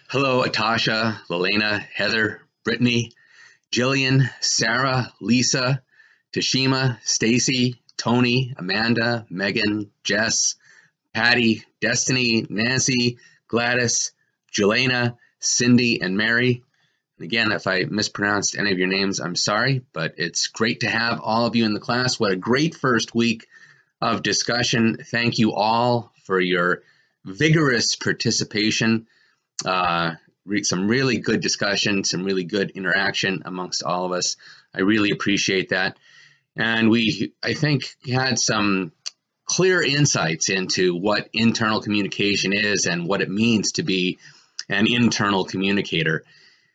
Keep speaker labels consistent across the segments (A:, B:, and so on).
A: Hello, Atasha, Lelena, Heather, Brittany, Jillian, Sarah, Lisa, Tashima, Stacy, Tony, Amanda, Megan, Jess, Patty, Destiny, Nancy, Gladys, Jelena, Cindy, and Mary. And again, if I mispronounced any of your names, I'm sorry, but it's great to have all of you in the class. What a great first week of discussion. Thank you all for your vigorous participation. Some really good discussion, some really good interaction amongst all of us. I really appreciate that. And I think, had some clear insights into what internal communication is and what it means to be an internal communicator.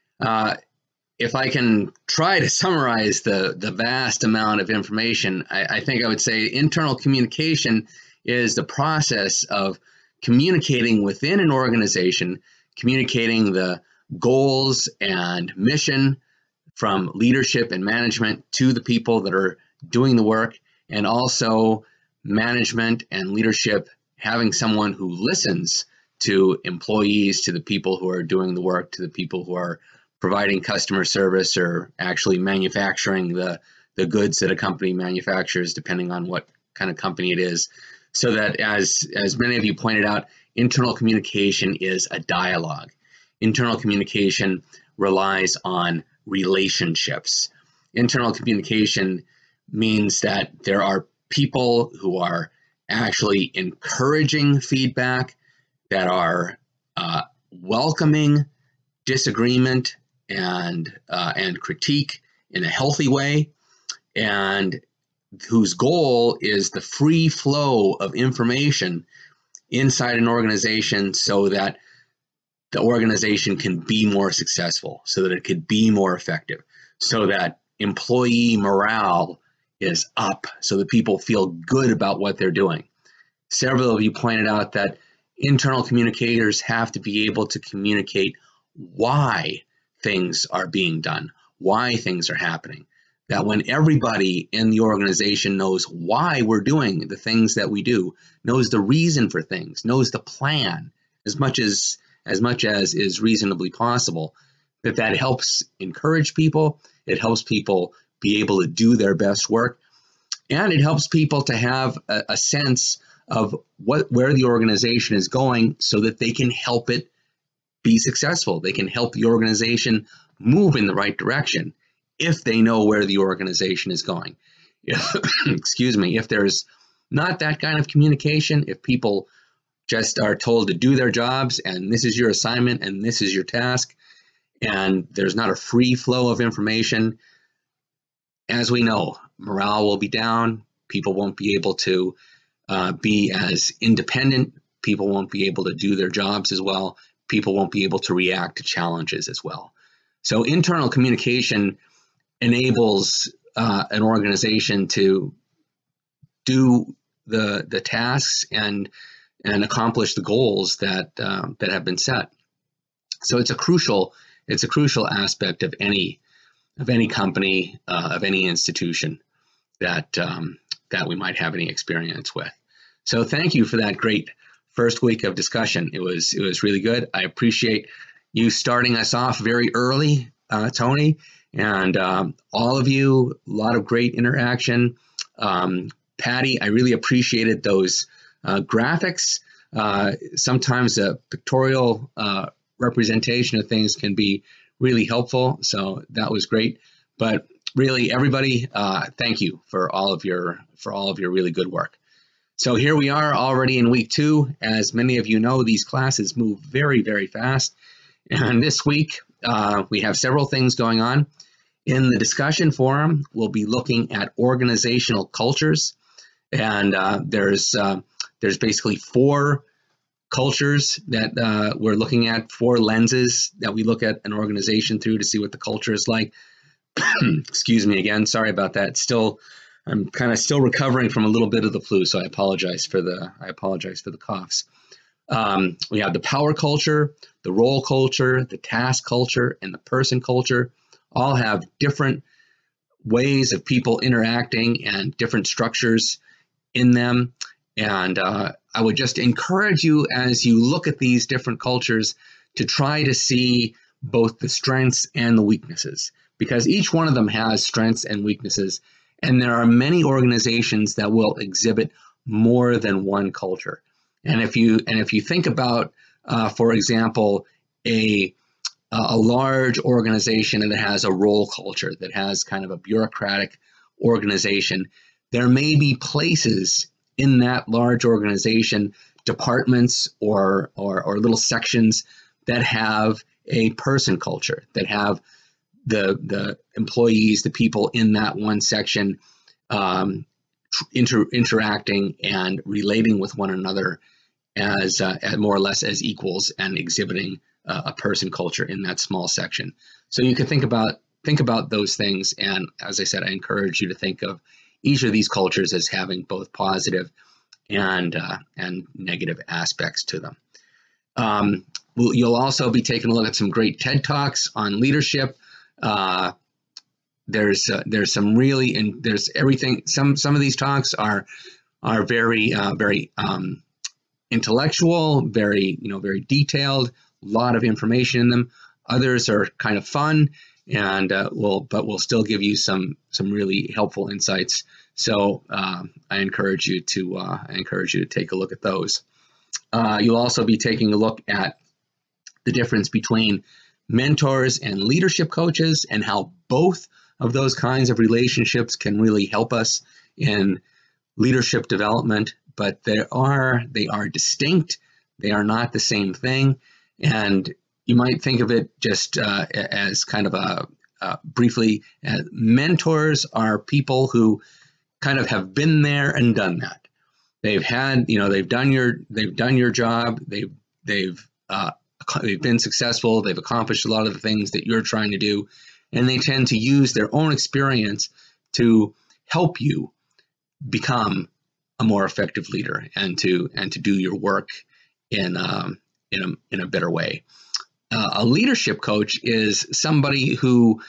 A: If I can try to summarize the vast amount of information, I think I would say internal communication is the process of communicating within an organization, communicating the goals and mission from leadership and management to the people that are doing the work, and also management and leadership having someone who listens to employees, to the people who are doing the work, to the people who are providing customer service or actually manufacturing the goods that a company manufactures, depending on what kind of company it is. So that, as many of you pointed out, internal communication is a dialogue. Internal communication relies on relationships. Internal communication means that there are people who are actually encouraging feedback, that are welcoming disagreement and critique in a healthy way, and whose goal is the free flow of information inside an organization so that the organization can be more successful, so that it could be more effective, so that employee morale is up, so that people feel good about what they're doing. Several of you pointed out that internal communicators have to be able to communicate why things are being done, why things are happening. That when everybody in the organization knows why we're doing the things that we do, knows the reason for things, knows the plan as much as is reasonably possible, that helps encourage people, it helps people be able to do their best work, and it helps people to have a sense of where the organization is going so that they can help it be successful. They can help the organization move in the right direction if they know where the organization is going. Excuse me, if there's not that kind of communication, if people just are told to do their jobs and this is your assignment and this is your task, and there's not a free flow of information, as we know, morale will be down, people won't be able to be as independent, people won't be able to do their jobs as well, people won't be able to react to challenges as well. So internal communication enables an organization to do the tasks and accomplish the goals that have been set. So it's a crucial aspect of any company, of any institution that we might have any experience with. So thank you for that great first week of discussion. It was really good. I appreciate you starting us off very early, Tony, and all of you. A lot of great interaction. Patty, I really appreciated those graphics. Sometimes a pictorial representation of things can be really helpful, so that was great. But really, everybody, thank you for all of your really good work. So here we are already in week 2. As many of you know, these classes move very, very fast. And this week, we have several things going on. In the discussion forum, we'll be looking at organizational cultures. And there's basically 4 cultures that we're looking at, 4 lenses that we look at an organization through to see what the culture is like. Excuse me again, sorry about that. I'm kind of still recovering from a little bit of the flu, so I apologize for the coughs. We have the power culture, the role culture, the task culture, and the person culture. All have different ways of people interacting and different structures in them. And I would just encourage you, as you look at these different cultures, to try to see both the strengths and the weaknesses, because each one of them has strengths and weaknesses. And there are many organizations that will exhibit more than one culture. And if you think about, for example, a large organization that has a role culture, that has kind of a bureaucratic organization, there may be places in that large organization, departments or little sections that have a person culture, that have the employees, the people in that one section interacting and relating with one another as more or less as equals, and exhibiting a person culture in that small section. So you can think about those things, and as I said, I encourage you to think of each of these cultures as having both positive and negative aspects to them. You'll also be taking a look at some great TED Talks on leadership. There's some really, and there's everything. Some of these talks are very intellectual, very detailed. A lot of information in them. Others are kind of fun, and will still give you some really helpful insights. So I encourage you to take a look at those. You'll also be taking a look at the difference between mentors and leadership coaches, and how both of those kinds of relationships can really help us in leadership development. But they are distinct. They are not the same thing. And you might think of it just as kind of briefly, mentors are people who kind of have been there and done that. They've done your job. They've been successful. They've accomplished a lot of the things that you're trying to do, and they tend to use their own experience to help you become a more effective leader, and to do your work in a better way. A leadership coach is somebody who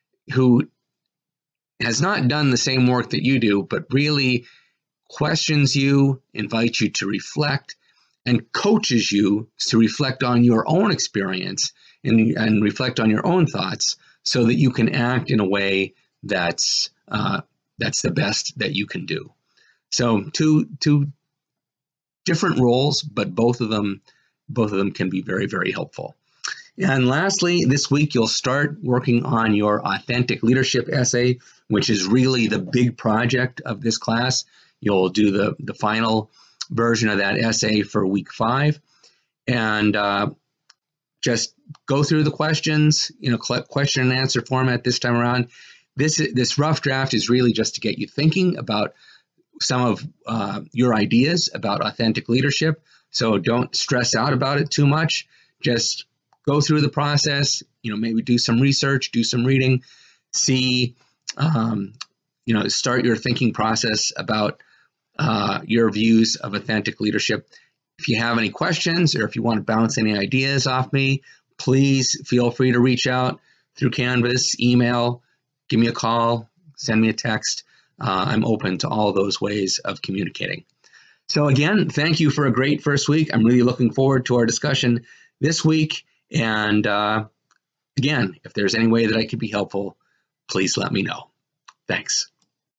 A: has not done the same work that you do, but really questions you, invites you to reflect, and coaches you to reflect on your own experience and reflect on your own thoughts, so that you can act in a way that's the best that you can do. So two different roles, but both of them can be very, very helpful. And lastly, this week you'll start working on your authentic leadership essay, which is really the big project of this class. You'll do the final version of that essay for week 5, and just go through the questions, question and answer format this time around. This rough draft is really just to get you thinking about some of your ideas about authentic leadership. So don't stress out about it too much. Just go through the process, maybe do some research, do some reading, see, start your thinking process about your views of authentic leadership. If you have any questions, or if you want to bounce any ideas off me, please feel free to reach out through Canvas, email, give me a call, send me a text. I'm open to all those ways of communicating. So again, thank you for a great first week. I'm really looking forward to our discussion this week. And again, if there's any way that I could be helpful, please let me know. Thanks.